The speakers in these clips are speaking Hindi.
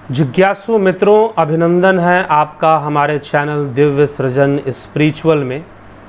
जिज्ञासु मित्रों, अभिनंदन है आपका हमारे चैनल दिव्य सृजन स्पिरिचुअल में।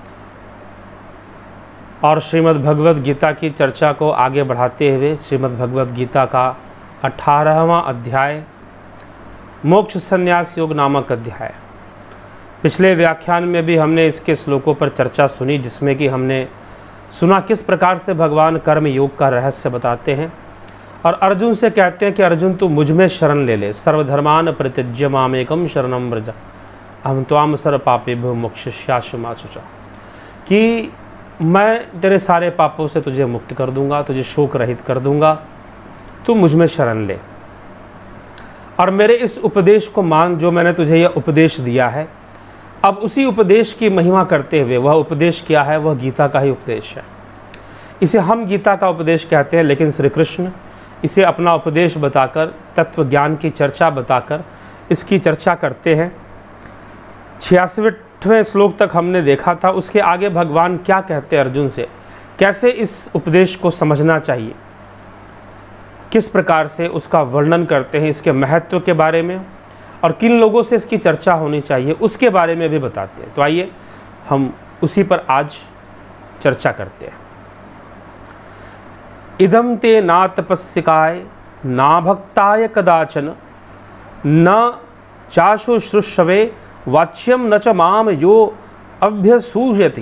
और श्रीमद् भगवद गीता की चर्चा को आगे बढ़ाते हुए श्रीमद् भगवद गीता का 18वां अध्याय मोक्ष संन्यास योग नामक अध्याय। पिछले व्याख्यान में भी हमने इसके श्लोकों पर चर्चा सुनी, जिसमें कि हमने सुना किस प्रकार से भगवान कर्म योग का रहस्य बताते हैं और अर्जुन से कहते हैं कि अर्जुन तू मुझ में शरण ले ले, सर्वधर्मान परित्यज्य मामेकम शरणं व्रज अहं त्वां सर्व पापेभ्यो मोक्षयिष्यामि मा शुचा, कि मैं तेरे सारे पापों से तुझे मुक्त कर दूंगा, तुझे शोक रहित कर दूंगा, तू मुझ में शरण ले और मेरे इस उपदेश को मान जो मैंने तुझे यह उपदेश दिया है। अब उसी उपदेश की महिमा करते हुए, वह उपदेश क्या है? वह गीता का ही उपदेश है। इसे हम गीता का उपदेश कहते हैं, लेकिन श्री कृष्ण इसे अपना उपदेश बताकर, तत्व ज्ञान की चर्चा बताकर इसकी चर्चा करते हैं। 86वें श्लोक तक हमने देखा था। उसके आगे भगवान क्या कहते हैं अर्जुन से, कैसे इस उपदेश को समझना चाहिए, किस प्रकार से उसका वर्णन करते हैं, इसके महत्व के बारे में और किन लोगों से इसकी चर्चा होनी चाहिए उसके बारे में भी बताते हैं। तो आइए हम उसी पर आज चर्चा करते हैं। इदं ते ना तपस्सिकाय ना भक्ताय कदाचन न चाशुश्रूषवे वाच्यम न च माम यो अभ्यसूयति।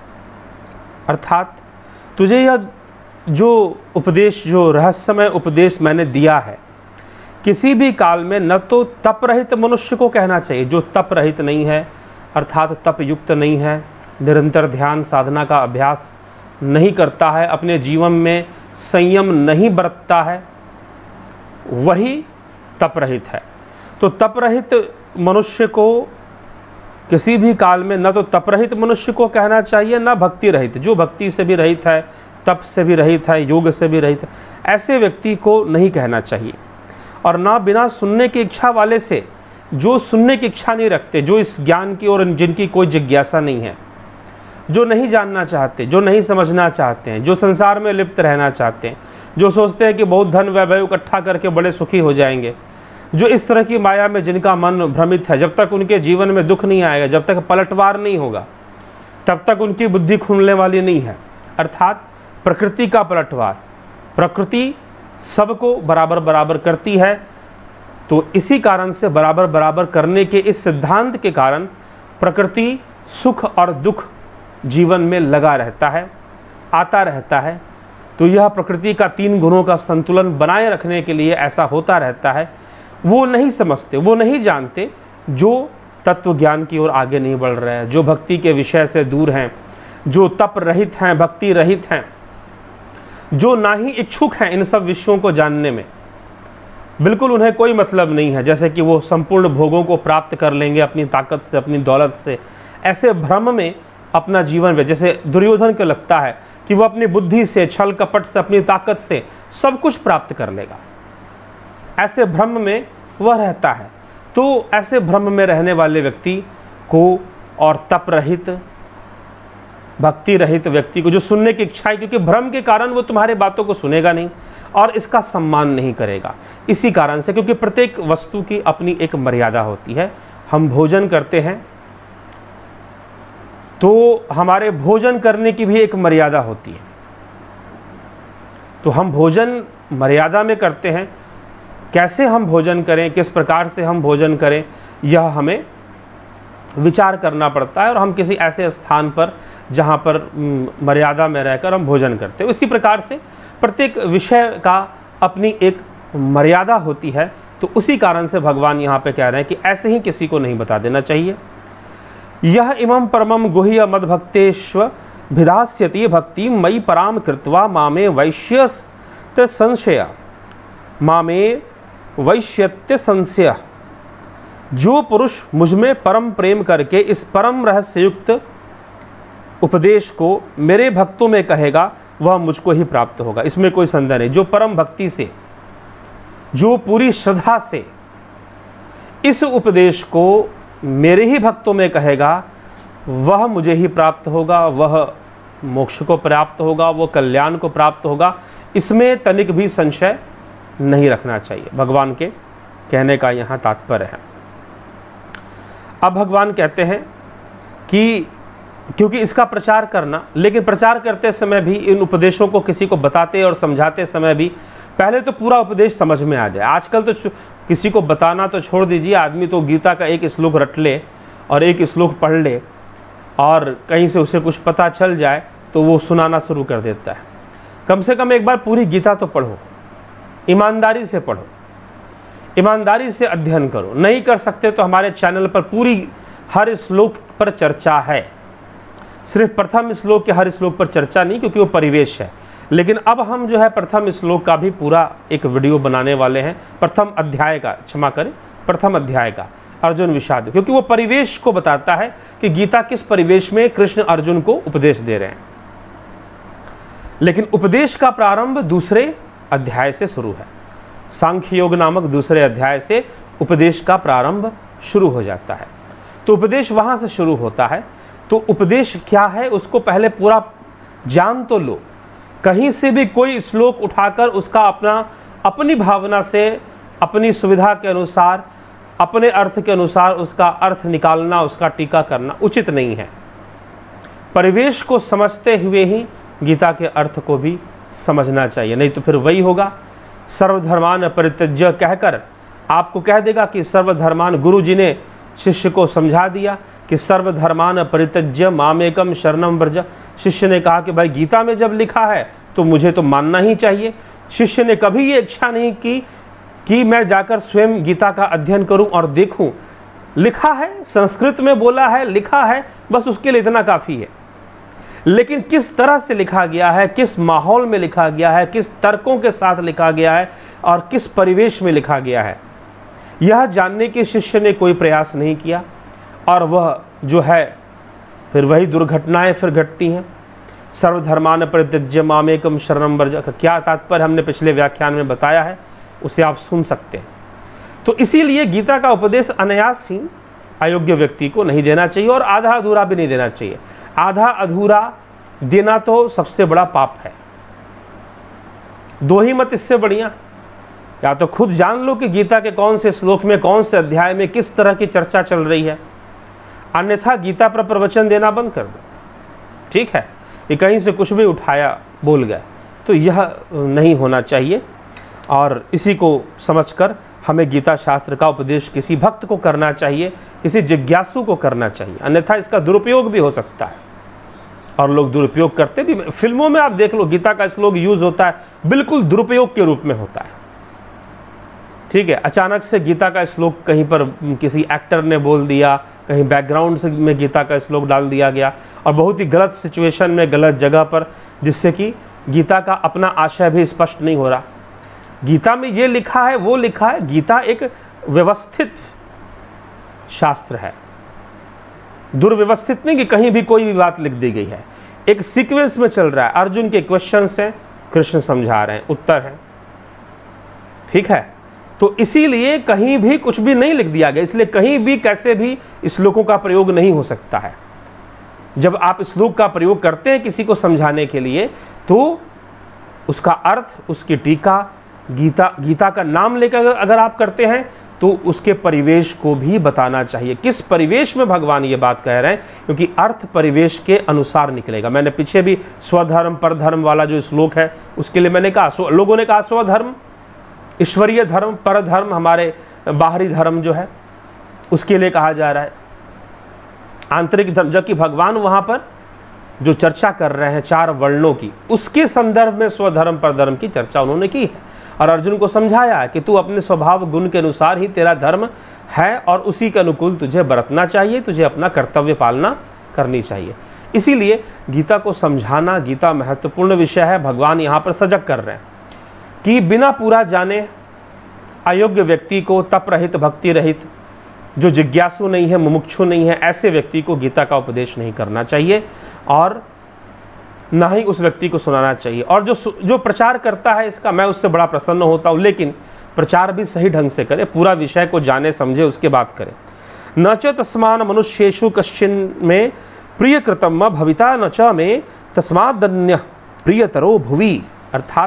अर्थात तुझे यह जो उपदेश, जो रहस्यमय उपदेश मैंने दिया है, किसी भी काल में न तो तप रहित मनुष्य को कहना चाहिए, जो तप रहित नहीं है, अर्थात तप युक्त नहीं है, निरंतर ध्यान साधना का अभ्यास नहीं करता है, अपने जीवन में संयम नहीं बरतता है, वही तप रहित है। तो तप रहित मनुष्य को किसी भी काल में न तो तप रहित मनुष्य को कहना चाहिए, न भक्ति रहित, जो भक्ति से भी रहित है, तप से भी रहित है, योग से भी रहित है, ऐसे व्यक्ति को नहीं कहना चाहिए। और ना बिना सुनने की इच्छा वाले से, जो सुनने की इच्छा नहीं रखते, जो इस ज्ञान की और जिनकी कोई जिज्ञासा नहीं है, जो नहीं जानना चाहते, जो नहीं समझना चाहते हैं, जो संसार में लिप्त रहना चाहते हैं, जो सोचते हैं कि बहुत धन वैभव इकट्ठा करके बड़े सुखी हो जाएंगे, जो इस तरह की माया में जिनका मन भ्रमित है, जब तक उनके जीवन में दुख नहीं आएगा, जब तक पलटवार नहीं होगा, तब तक उनकी बुद्धि खुलने वाली नहीं है। अर्थात प्रकृति का पलटवार, प्रकृति सबको बराबर बराबर करती है। तो इसी कारण से बराबर बराबर करने के इस सिद्धांत के कारण प्रकृति सुख और दुख जीवन में लगा रहता है, आता रहता है। तो यह प्रकृति का 3 गुणों का संतुलन बनाए रखने के लिए ऐसा होता रहता है। वो नहीं समझते, वो नहीं जानते, जो तत्व ज्ञान की ओर आगे नहीं बढ़ रहे हैं, जो भक्ति के विषय से दूर हैं, जो तप रहित हैं, भक्ति रहित हैं, जो ना ही इच्छुक हैं इन सब विषयों को जानने में, बिल्कुल उन्हें कोई मतलब नहीं है, जैसे कि वो संपूर्ण भोगों को प्राप्त कर लेंगे अपनी ताकत से, अपनी दौलत से, ऐसे भ्रम में अपना जीवन में, जैसे दुर्योधन को लगता है कि वो अपनी बुद्धि से, छल कपट से, अपनी ताकत से सब कुछ प्राप्त कर लेगा, ऐसे भ्रम में वह रहता है। तो ऐसे भ्रम में रहने वाले व्यक्ति को और तप रहित, भक्ति रहित व्यक्ति को, जो सुनने की इच्छा है, क्योंकि भ्रम के कारण वो तुम्हारे बातों को सुनेगा नहीं और इसका सम्मान नहीं करेगा। इसी कारण से, क्योंकि प्रत्येक वस्तु की अपनी एक मर्यादा होती है। हम भोजन करते हैं तो हमारे भोजन करने की भी एक मर्यादा होती है। तो हम भोजन मर्यादा में करते हैं। कैसे हम भोजन करें, किस प्रकार से हम भोजन करें, यह हमें विचार करना पड़ता है। और हम किसी ऐसे स्थान पर जहाँ पर मर्यादा में रहकर हम भोजन करते हैं, इसी प्रकार से प्रत्येक विषय का अपनी एक मर्यादा होती है। तो उसी कारण से भगवान यहाँ पे कह रहे हैं कि ऐसे ही किसी को नहीं बता देना चाहिए। यह इमं परमं गुह्य मद्भक्तेष्व भिदास्यति भक्ति मयि पराम कृत्वा मामे वैश्यत्य संशय, मामे वैश्यत्य संशय। जो पुरुष मुझ में परम प्रेम करके इस परम रहस्य युक्त उपदेश को मेरे भक्तों में कहेगा, वह मुझको ही प्राप्त होगा, इसमें कोई संदेह नहीं। जो परम भक्ति से, जो पूरी श्रद्धा से इस उपदेश को मेरे ही भक्तों में कहेगा, वह मुझे ही प्राप्त होगा, वह मोक्ष को प्राप्त होगा, वह कल्याण को प्राप्त होगा। इसमें तनिक भी संशय नहीं रखना चाहिए भगवान के कहने का यहाँ तात्पर्य है। अब भगवान कहते हैं कि क्योंकि इसका प्रचार करना, लेकिन प्रचार करते समय भी इन उपदेशों को किसी को बताते और समझाते समय भी पहले तो पूरा उपदेश समझ में आ जाए। आजकल तो किसी को बताना तो छोड़ दीजिए, आदमी तो गीता का एक श्लोक रट ले और एक श्लोक पढ़ ले और कहीं से उसे कुछ पता चल जाए तो वो सुनाना शुरू कर देता है। कम से कम एक बार पूरी गीता तो पढ़ो, ईमानदारी से पढ़ो, ईमानदारी से अध्ययन करो। नहीं कर सकते तो हमारे चैनल पर पूरी हर श्लोक पर चर्चा है, सिर्फ प्रथम श्लोक के हर श्लोक पर चर्चा नहीं, क्योंकि वो परिवेश है। लेकिन अब हम जो है प्रथम श्लोक का भी पूरा एक वीडियो बनाने वाले हैं, प्रथम अध्याय का, क्षमा करें, प्रथम अध्याय का, अर्जुन विषाद, क्योंकि वो परिवेश को बताता है कि गीता किस परिवेश में कृष्ण अर्जुन को उपदेश दे रहे हैं। लेकिन उपदेश का प्रारंभ दूसरे अध्याय से शुरू है। सांख्य योग नामक दूसरे अध्याय से उपदेश का प्रारंभ शुरू हो जाता है। तो उपदेश वहां से शुरू होता है। तो उपदेश क्या है उसको पहले पूरा जान तो लो। कहीं से भी कोई श्लोक उठाकर उसका अपनी भावना से, अपनी सुविधा के अनुसार, अपने अर्थ के अनुसार उसका अर्थ निकालना, उसका टीका करना उचित नहीं है। परिवेश को समझते हुए ही गीता के अर्थ को भी समझना चाहिए, नहीं तो फिर वही होगा, सर्वधर्मान परित्यज्य कहकर आपको कह देगा कि सर्वधर्मान, गुरु जी ने शिष्य को समझा दिया कि सर्वधर्मान परित्यज्य मामेकम शरणम व्रज। शिष्य ने कहा कि भाई गीता में जब लिखा है तो मुझे तो मानना ही चाहिए। शिष्य ने कभी ये इच्छा नहीं की कि मैं जाकर स्वयं गीता का अध्ययन करूं और देखूं। लिखा है, संस्कृत में बोला है, लिखा है, बस उसके लिए इतना काफ़ी है। लेकिन किस तरह से लिखा गया है, किस माहौल में लिखा गया है, किस तर्कों के साथ लिखा गया है और किस परिवेश में लिखा गया है, यह जानने के शिष्य ने कोई प्रयास नहीं किया। और वह जो है फिर वही दुर्घटनाएं फिर घटती हैं। सर्वधर्मान परित्यज्य मामेकम शरणम व्रज का क्या तात्पर्य हमने पिछले व्याख्यान में बताया है, उसे आप सुन सकते हैं। तो इसीलिए गीता का उपदेश अनायास ही अयोग्य व्यक्ति को नहीं देना चाहिए और आधा अधूरा भी नहीं देना चाहिए। आधा अधूरा देना तो सबसे बड़ा पाप है। दो ही मत इससे बढ़िया, या तो खुद जान लो कि गीता के कौन से श्लोक में, कौन से अध्याय में किस तरह की चर्चा चल रही है, अन्यथा गीता पर प्रवचन देना बंद कर दो। ठीक है, ये कहीं से कुछ भी उठाया बोल गए, तो यह नहीं होना चाहिए। और इसी को समझकर हमें गीता शास्त्र का उपदेश किसी भक्त को करना चाहिए, किसी जिज्ञासु को करना चाहिए, अन्यथा इसका दुरुपयोग भी हो सकता है और लोग दुरुपयोग करते भी। फिल्मों में आप देख लो, गीता का श्लोक यूज होता है, बिल्कुल दुरुपयोग के रूप में होता है। ठीक है, अचानक से गीता का श्लोक कहीं पर किसी एक्टर ने बोल दिया, कहीं बैकग्राउंड से में गीता का श्लोक डाल दिया गया और बहुत ही गलत सिचुएशन में, गलत जगह पर, जिससे कि गीता का अपना आशय भी स्पष्ट नहीं हो रहा। गीता में ये लिखा है, वो लिखा है। गीता एक व्यवस्थित शास्त्र है, दुर्व्यवस्थित नहीं कि कहीं भी कोई भी बात लिख दी गई है। एक सीक्वेंस में चल रहा है। अर्जुन के क्वेश्चंस हैं, कृष्ण समझा रहे हैं, उत्तर है। ठीक है, तो इसीलिए कहीं भी कुछ भी नहीं लिख दिया गया, इसलिए कहीं भी कैसे भी श्लोकों का प्रयोग नहीं हो सकता है। जब आप श्लोक का प्रयोग करते हैं किसी को समझाने के लिए, तो उसका अर्थ, उसकी टीका, गीता का नाम लेकर अगर आप करते हैं तो उसके परिवेश को भी बताना चाहिए। किस परिवेश में भगवान ये बात कह रहे हैं, क्योंकि अर्थ परिवेश के अनुसार निकलेगा। मैंने पीछे भी स्वधर्म परधर्म वाला जो श्लोक है उसके लिए मैंने कहा, लोगों ने कहा स्वधर्म ईश्वरीय धर्म, परधर्म हमारे बाहरी धर्म जो है उसके लिए कहा जा रहा है, आंतरिक धर्म। जबकि भगवान वहाँ पर जो चर्चा कर रहे हैं 4 वर्णों की, उसके संदर्भ में स्वधर्म परधर्म की चर्चा उन्होंने की है और अर्जुन को समझाया है कि तू अपने स्वभाव गुण के अनुसार ही तेरा धर्म है और उसी के अनुकूल तुझे बरतना चाहिए, तुझे अपना कर्तव्य पालना करनी चाहिए। इसीलिए गीता को समझाना, गीता महत्वपूर्ण विषय है। भगवान यहाँ पर सजग कर रहे हैं कि बिना पूरा जाने अयोग्य व्यक्ति को, तप रहित, भक्ति रहित, जो जिज्ञासु नहीं है, मुमुक्षु नहीं है, ऐसे व्यक्ति को गीता का उपदेश नहीं करना चाहिए और ना ही उस व्यक्ति को सुनाना चाहिए। और जो प्रचार करता है इसका, मैं उससे बड़ा प्रसन्न होता हूँ, लेकिन प्रचार भी सही ढंग से करे, पूरा विषय को जाने समझे, उसके बाद करे। न च तस्मान मनुष्येषु कश्चिन में प्रियकृतम भविता न च में तस्मादन्य प्रियतरो भुवि। अर्थात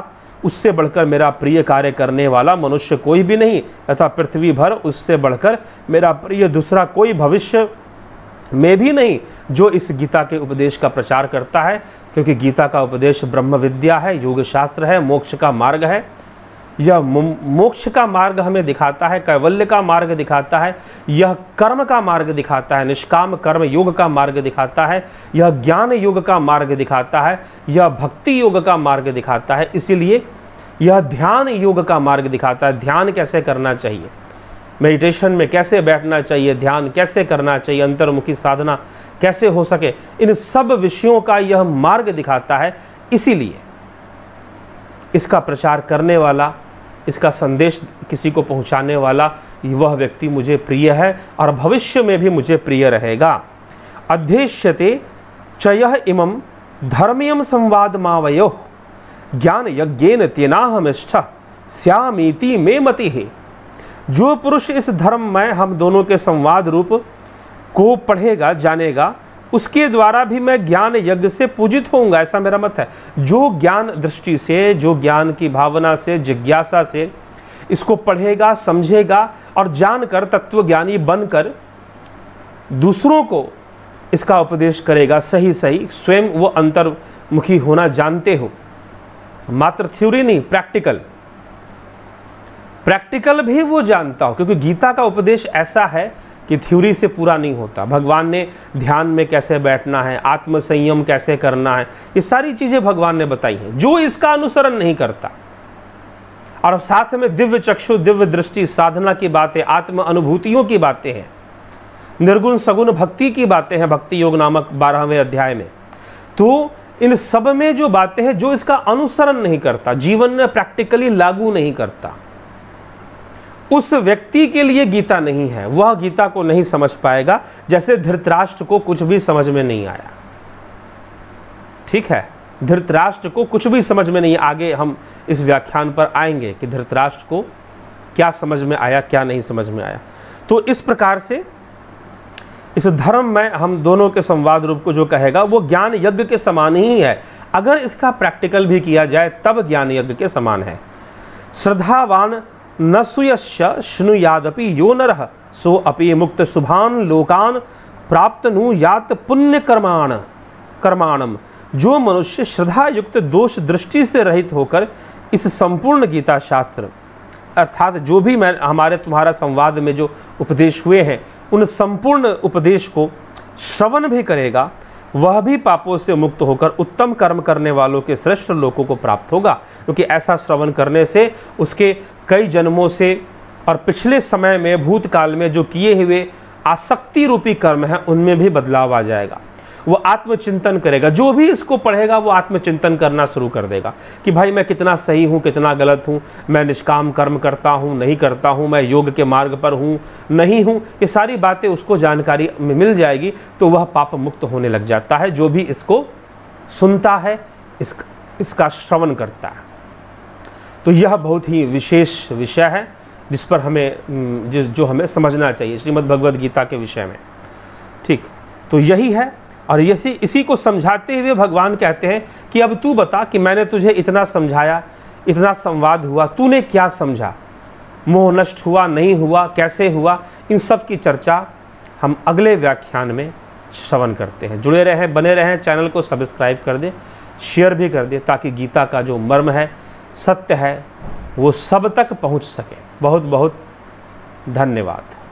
उससे बढ़कर मेरा प्रिय कार्य करने वाला मनुष्य कोई भी नहीं, तथा पृथ्वी भर उससे बढ़कर मेरा प्रिय दूसरा कोई भविष्य में भी नहीं जो इस गीता के उपदेश का प्रचार करता है। क्योंकि गीता का उपदेश ब्रह्म विद्या है, योग शास्त्र है, मोक्ष का मार्ग है। यह मोक्ष का मार्ग हमें दिखाता है, कैवल्य का मार्ग दिखाता है, यह कर्म का मार्ग दिखाता है, निष्काम कर्म योग का मार्ग दिखाता है, यह ज्ञान योग का मार्ग दिखाता है, यह भक्ति योग का मार्ग दिखाता है। इसीलिए यह ध्यान योग का मार्ग दिखाता है। ध्यान कैसे करना चाहिए, मेडिटेशन में कैसे बैठना चाहिए, ध्यान कैसे करना चाहिए, अंतर्मुखी साधना कैसे हो सके, इन सब विषयों का यह मार्ग दिखाता है। इसीलिए इसका प्रचार करने वाला, इसका संदेश किसी को पहुंचाने वाला वह व्यक्ति मुझे प्रिय है और भविष्य में भी मुझे प्रिय रहेगा। अध्येष्यते चयः इमं धर्मियम संवाद मावयोः ज्ञान यज्ञेन तेनाहमिष्ठः स्यामीति मे मतिः। जो पुरुष इस धर्म में हम दोनों के संवाद रूप को पढ़ेगा, जानेगा, उसके द्वारा भी मैं ज्ञान यज्ञ से पूजित होऊंगा, ऐसा मेरा मत है। जो ज्ञान दृष्टि से, जो ज्ञान की भावना से, जिज्ञासा से इसको पढ़ेगा, समझेगा और जानकर तत्वज्ञानी बनकर दूसरों को इसका उपदेश करेगा, सही सही स्वयं वो अंतर्मुखी होना जानते हो, मात्र थ्योरी नहीं, प्रैक्टिकल भी वो जानता हो। क्योंकि गीता का उपदेश ऐसा है कि थ्योरी से पूरा नहीं होता। भगवान ने ध्यान में कैसे बैठना है, आत्म संयम कैसे करना है, ये सारी चीज़ें भगवान ने बताई हैं। जो इसका अनुसरण नहीं करता, और साथ में दिव्य चक्षु, दिव्य दृष्टि, साधना की बातें, आत्म अनुभूतियों की बातें हैं, निर्गुण सगुण भक्ति की बातें हैं भक्ति योग नामक 12वें अध्याय में। तो इन सब में जो बातें हैं, जो इसका अनुसरण नहीं करता, जीवन में प्रैक्टिकली लागू नहीं करता, उस व्यक्ति के लिए गीता नहीं है। वह गीता को नहीं समझ पाएगा। जैसे धृतराष्ट्र को कुछ भी समझ में नहीं आया, ठीक है, धृतराष्ट्र को कुछ भी समझ में नहीं। आगे हम इस व्याख्यान पर आएंगे कि धृतराष्ट्र को क्या समझ में आया, क्या नहीं समझ में आया। तो इस प्रकार से इस धर्म में हम दोनों के संवाद रूप को जो कहेगा वो ज्ञान यज्ञ के समान ही है। अगर इसका प्रैक्टिकल भी किया जाए तब ज्ञान यज्ञ के समान है। श्रद्धावान न सुयश्य शृणुयादपि यो नरः सो अपि मुक्त शुभान लोकान प्राप्तनुयात पुण्य कर्माणम। जो मनुष्य श्रद्धा युक्त दोष दृष्टि से रहित होकर इस संपूर्ण गीता शास्त्र, अर्थात जो भी मैं हमारे तुम्हारा संवाद में जो उपदेश हुए हैं, उन संपूर्ण उपदेश को श्रवण भी करेगा, वह भी पापों से मुक्त होकर उत्तम कर्म करने वालों के श्रेष्ठ लोकों को प्राप्त होगा। क्योंकि ऐसा श्रवण करने से उसके कई जन्मों से और पिछले समय में, भूतकाल में जो किए हुए आसक्ति रूपी कर्म हैं, उनमें भी बदलाव आ जाएगा। वो आत्मचिंतन करेगा। जो भी इसको पढ़ेगा वो आत्मचिंतन करना शुरू कर देगा कि भाई मैं कितना सही हूँ, कितना गलत हूँ, मैं निष्काम कर्म करता हूँ, नहीं करता हूँ, मैं योग के मार्ग पर हूँ, नहीं हूँ, ये सारी बातें उसको जानकारी में मिल जाएगी। तो वह पाप मुक्त होने लग जाता है, जो भी इसको सुनता है, इसका श्रवण करता है। तो यह बहुत ही विशेष विषय है जिस पर हमें जो हमें समझना चाहिए श्रीमद् भगवद गीता के विषय में। ठीक, तो यही है। और इसी को समझाते हुए भगवान कहते हैं कि अब तू बता कि मैंने तुझे इतना समझाया, इतना संवाद हुआ, तूने क्या समझा, मोह नष्ट हुआ, नहीं हुआ, कैसे हुआ, इन सब की चर्चा हम अगले व्याख्यान में श्रवण करते हैं। जुड़े रहें, बने रहें, चैनल को सब्सक्राइब कर दें, शेयर भी कर दें, ताकि गीता का जो मर्म है, सत्य है, वो सब तक पहुंच सके। बहुत बहुत धन्यवाद।